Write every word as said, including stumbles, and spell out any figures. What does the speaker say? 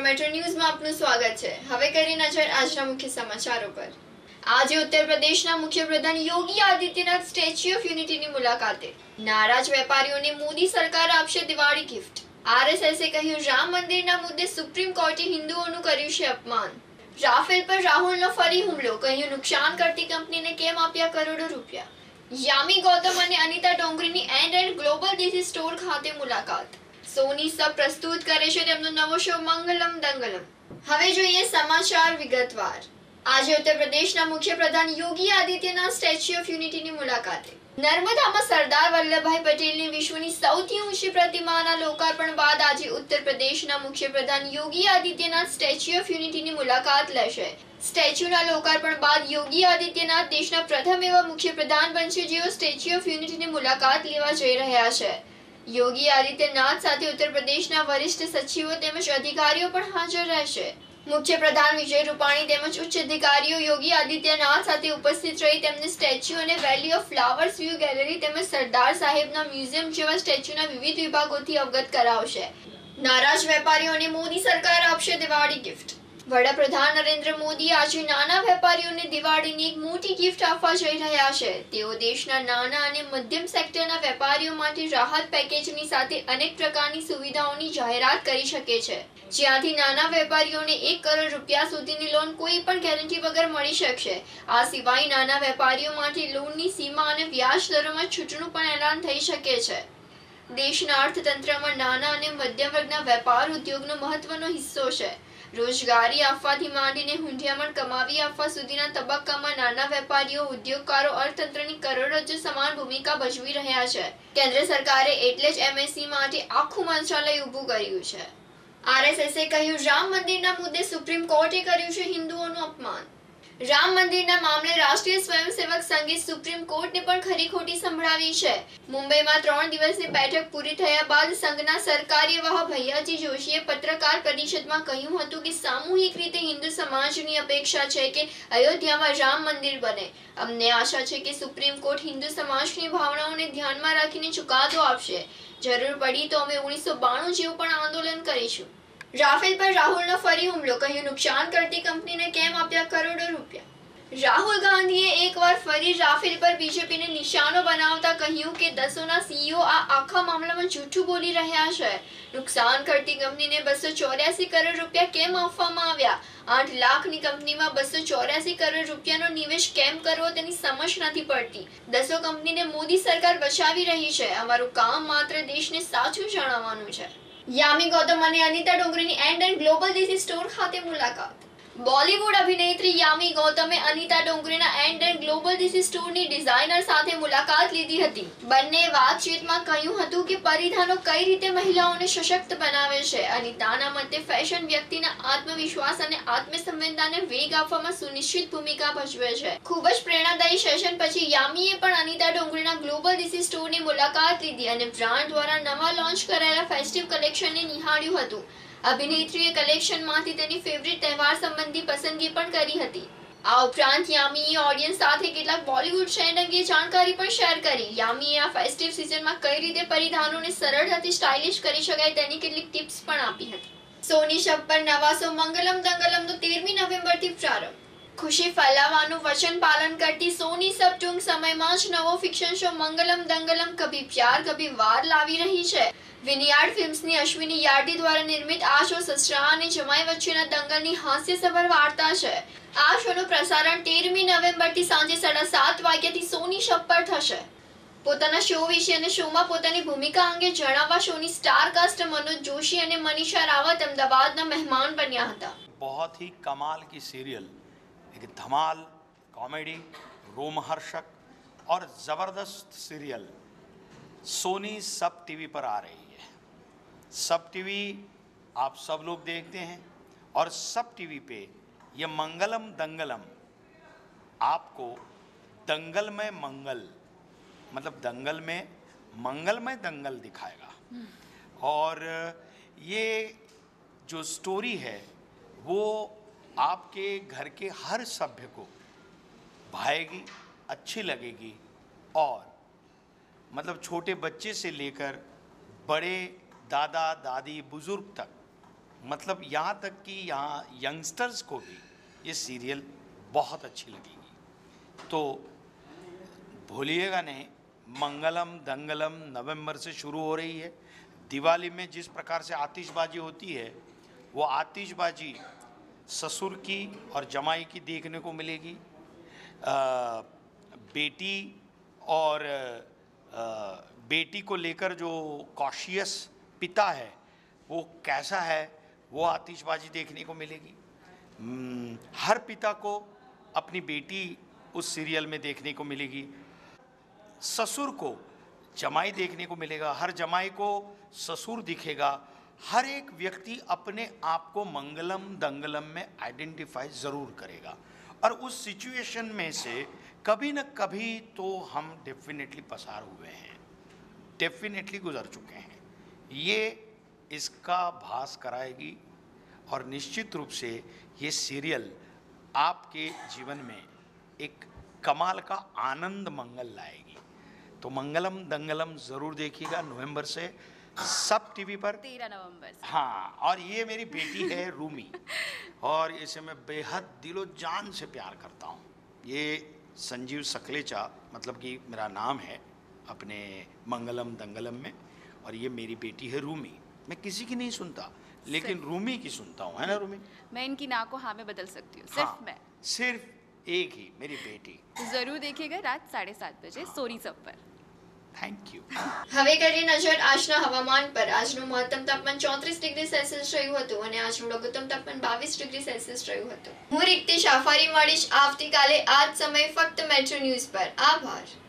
Metro ન્યૂઝમાં આપનું સ્વાગત છે। હવે કરી નજર આજના મુખ્ય સમાચારો પર। આજે ઉત્તર પ્રદેશના મુખ્યપ્રધાન યોગી આદિત્યનાથ સ્ટેચ્યુ ઓફ યુનિટીની મુલાકાતે। નારાજ વેપારીઓને મોદી સરકાર આપશે દિવાળી ગિફ્ટ। આરએસએસે કહ્યું રામ મંદિરના મુદ્દે સુપ્રીમ કોર્ટે હિન્દુઓનું કર્યું છે અપમાન। રાફેલ પર રાહુલનો ફરી હુમલો, કહ્યું નુકસાન કરતી કંપનીને કેમ આપ્યા કરોડો રૂપિયા। યામી ગૌતમ અને અનિતા ડોંગરીની AND and Global Desi store ખાતે મુલાકાત। સોની સબ પ્રસ્તુત કરે છે તેમનો નવો શો મંગલમ દંગલમ। હવે જોઈએ સમાચાર વિગતવાર। આજે ઉત્તર પ્રદેશના મુખ્યપ્રધાન યોગી આદિત્યનાથ સ્ટેચ્યુ ઓફ યુનિટીની મુલાકાતે। નર્મદામાં સરદાર વલ્લભભાઈ પટેલની વિશ્વની સૌથી ઊંચી પ્રતિમાના લોકાર્પણ બાદ આજે ઉત્તર પ્રદેશના મુખ્યપ્રધાન યોગી આદિત્યનાથ સ્ટેચ્યુ ઓફ યુનિટીની મુલાકાત લેશે। સ્ટેચ્યુના લોકાર્પણ બાદ યોગી આદિત્યનાથ દેશના પ્રથમ એવા મુખ્યપ્રધાન બનશે જેઓ સ્ટેચ્યુ ઓફ યુનિટીની મુલાકાત લેવા જઈ રહ્યા છે। યોગી આદિત્યનાથ સાથે ઉત્તર પ્રદેશના વરિષ્ઠ સચિવો તેમજ અધિકારીઓ પણ હાજર રહેશે। મુખ્યપ્રધાન વિજય રૂપાણી તેમજ ઉચ્ચ અધિકારીઓ યોગી આદિત્યનાથ સાથે ઉપસ્થિત રહી તેમને સ્ટેચ્યુ અને Valley of Flowers view gallery તેમજ સરદાર સાહેબના મ્યુઝિયમ જેવા સ્ટેચ્યુના વિવિધ વિભાગોથી અવગત કરાવશે। નારાજ વેપારીઓને મોદી સરકાર આપશે દિવાળી ગિફ્ટ। વડાપ્રધાન નરેન્દ્ર મોદી આજે નાના વેપારીઓને દિવાળીની એક મોટી ગિફ્ટ આપવા જઈ રહ્યા છે। તેઓ દેશના નાના અને મધ્યમ સેક્ટરના વેપારીઓ માટે રાહત પેકેજની સાથે અનેક પ્રકારની સુવિધાઓની જાહેરાત કરી શકે છે, જ્યાંથી નાના વેપારીઓને એક કરોડ રૂપિયા સુધીની લોન કોઈ પણ ગેરંટી વગર મળી શકશે। આ સિવાય નાના વેપારીઓ માટે લોનની સીમા અને વ્યાજ દરોમાં છૂટનું પણ એલાન થઈ શકે છે। દેશના અર્થતંત્રમાં નાના અને મધ્યમ વર્ગના વેપાર ઉદ્યોગનો મહત્વનો હિસ્સો છે। રોજગારી આપવાથી માંડીને હુંડિયામણ કમાવી આપવા સુધીના તબક્કામાં નાના વેપારીઓ ઉદ્યોગકારો અર્થતંત્રની કરોડરજ્જુ સમાન ભૂમિકા ભજવી રહ્યા છે। કેન્દ્ર સરકારે એટલે જ એમએસસી માટે આખું મંત્રાલય ઊભું કર્યું છે। આરએસએસે કહ્યું રામ મંદિરના મુદ્દે સુપ્રીમ કોર્ટે કર્યું છે હિન્દુઓનું અપમાન। રામ મંદિરના મામલે રાષ્ટ્રીય સ્વયંસેવક સંઘે સુપ્રીમ કોર્ટને પણ ખરી ખોટી સંભળાવી છે। મુંબઈમાં ત્રણ દિવસની બેઠક પૂરી થયા બાદ સંઘના સરકાર્યવાહ ભૈયાજી જોશીએ પત્રકાર પરિષદમાં કહ્યું હતું કે સામૂહિક રીતે હિન્દુ સમાજની અપેક્ષા છે કે અયોધ્યામાં રામ મંદિર બને। અમને આશા છે કે સુપ્રીમ કોર્ટ હિન્દુ સમાજની ભાવનાઓને ધ્યાનમાં રાખીને ચુકાદો આપશે। જરૂર પડી તો અમે ઓગણીસો બાણું જેવું પણ આંદોલન કરીશું। રાફેલ પર રાહુલનો ફરી હુમલો, કહ્યું નુકસાન કરતી કંપનીને કેમ આપ્યા કરોડો રૂપિયા। રાહુલ ગાંધીએ એકવાર ફરી રાફેલ પર બીજેપીને નિશાનો બનાવતા કહ્યું કે દસોના સીઈઓ આ આખા મામલામાં જૂઠું બોલી રહ્યા છે। નુકસાન કરતી કંપનીને બસો ચોર્યાસી કરોડ રૂપિયા કેમ આપવામાં આવ્યા? આઠ લાખની કંપનીમાં બસો ચોર્યાસી કરોડ રૂપિયાનો નિવેશ કેમ કરવો તેની સમજ નથી પડતી। દસો કંપનીને મોદી સરકાર બચાવી રહી છે। અમારું કામ માત્ર દેશને સાચું જણાવવાનું છે। યામી ગૌતમ અને અનિતા ડોંગરીની AND and Global Desi store ખાતે મુલાકાત। બોલિવૂડ અભિનેત્રી યામી ગૌતમે અનિતા ડોંગરીના એન્ડ એન્ડ ગ્લોબલ ડીસી સ્ટોરની ડિઝાઇનર સાથે મુલાકાત લીધી હતી। બંને વાતચીતમાં કહ્યું હતું કે પરિધાનો કઈ રીતે મહિલાઓને સશક્ત બનાવે છે। અનિતાના મતે ફેશન વ્યક્તિના આત્મવિશ્વાસ અને આત્મસંવેદનાને વેગ આપવામાં સુનિશ્ચિત ભૂમિકા ભજવે છે। ખૂબ જ પ્રેરણાદાયી સેશન પછી યામીએ પણ અનિતા ડોંગરીના ગ્લોબલ ડીસી સ્ટોરની મુલાકાત લીધી અને બ્રાન્ડ દ્વારા નવા લોન્ચ કરાયેલા ફેસ્ટિવ કલેક્શનને નિહાળ્યું હતું। અભિનેત્રીએ કલેક્શનમાંથી તેની ફેવરિટ તહેવાર સંબંધી પસંદગી પણ કરી હતી। આ ઉપરાંત યામીએ ઓડિયન્સ સાથે કેટલાક બોલિવૂડ ટ્રેન્ડ અંગે જાણકારી પણ શેર કરી। યામીએ આ ફેસ્ટિવ સિઝનમાં કઈ રીતે પરિધાનોને સરળતાથી સ્ટાઇલિશ કરી શકાય તેની કેટલીક ટિપ્સ પણ આપી હતી। સોની સબ પર નવા શો મંગલમ દંગલમનો તેરમી નવેમ્બરથી પ્રારંભ। ખુશી ફેલાવવાનું વચન પાલન કરતી સોની સબ ટૂંક સમયમાં જ નવો ફિક્શન શો મંગલમ દંગલમ કભી પ્યાર કભી વાર લાવી રહી છે। વિનયાર્ડ ફિલ્મ્સની અશ્વિની યાર્ડી દ્વારા નિર્મિત આ શો સસરા અને જમાઈ વચ્ચેના દંગલની હાસ્યસભર વાર્તા છે। આ શોનું પ્રસારણ તેરમી નવેમ્બરથી સાંજે સાડા સાત વાગ્યાથી સોની સબ પર થશે। પોતાના શો વિશે અને શોમાં પોતાની ભૂમિકા અંગે જણાવવા શોની સ્ટાર કાસ્ટ મનોજ જોશી અને મનીષા રાવત અમદાવાદના મહેમાન બન્યા હતા। बहुत ही कमाल की सीरियल, एक धमाल कॉमेडी, रोमहर्षक और ज़बरदस्त सीरियल सोनी सब टीवी पर आ रही है। सब टीवी आप सब लोग देखते हैं और सब टीवी पे ये मंगलम दंगलम आपको दंगल में मंगल मतलब दंगल में मंगल में दंगल दिखाएगा। और ये जो स्टोरी है वो आपके घर के हर सभ्य को भाएगी, अच्छी लगेगी और मतलब छोटे बच्चे से लेकर बड़े दादा दादी बुजुर्ग तक मतलब यहाँ तक कि यहाँ यंगस्टर्स को भी ये सीरियल बहुत अच्छी लगेगी। तो भूलिएगा नहीं, मंगलम दंगलम नवंबर से शुरू हो रही है। दिवाली में जिस प्रकार से आतिशबाजी होती है, वो आतिशबाजी ससुर की और जमाई की देखने को मिलेगी। आ, बेटी और आ, बेटी को लेकर जो कॉशियस पिता है वो कैसा है, वो आतिशबाजी देखने को मिलेगी। हर पिता को अपनी बेटी उस सीरियल में देखने को मिलेगी। ससुर को जमाई देखने को मिलेगा, हर जमाई को ससुर दिखेगा। हर एक व्यक्ति अपने आप को मंगलम दंगलम में आइडेंटिफाई ज़रूर करेगा और उस सिचुएशन में से कभी न कभी तो हम डेफिनेटली पसार हुए हैं, डेफिनेटली गुजर चुके हैं। ये इसका भास कराएगी और निश्चित रूप से ये सीरियल आपके जीवन में एक कमाल का आनंद मंगल लाएगी। तो मंगलम दंगलम ज़रूर देखिएगा नवंबर से सब टीवी पर, तेरह नवंबर से। हाँ, और ये मेरी बेटी है रूमी और इसे मैं बेहद दिलो जान से प्यार करता हूँ। ये संजीव सकलेचा मतलब कि मेरा नाम है अपने मंगलम दंगलम में, और ये मेरी बेटी है रूमी। मैं किसी की नहीं सुनता, लेकिन रूमी की सुनता हूँ, है ना रूमी? मैं इनकी ना को हाँ में बदल सकती हूँ, सिर्फ हाँ, मैं। सिर्फ एक ही मेरी बेटी। जरूर देखिएगा रात साढ़े सात बजे सोनी सब पर। Thank you. હવે કરીએ નજર આજના હવામાન પર। આજનું મહત્તમ તાપમાન ચોત્રીસ ડિગ્રી સેલ્સિયસ રહ્યું હતું અને આજનું લઘુત્તમ તાપમાન બાવીસ ડિગ્રી સેલ્સિયસ રહ્યું હતું। હું રીક્તિ શાફારી મળીશ આવતીકાલે આ જ સમયે ફક્ત મેટ્રો ન્યૂઝ પર। આભાર।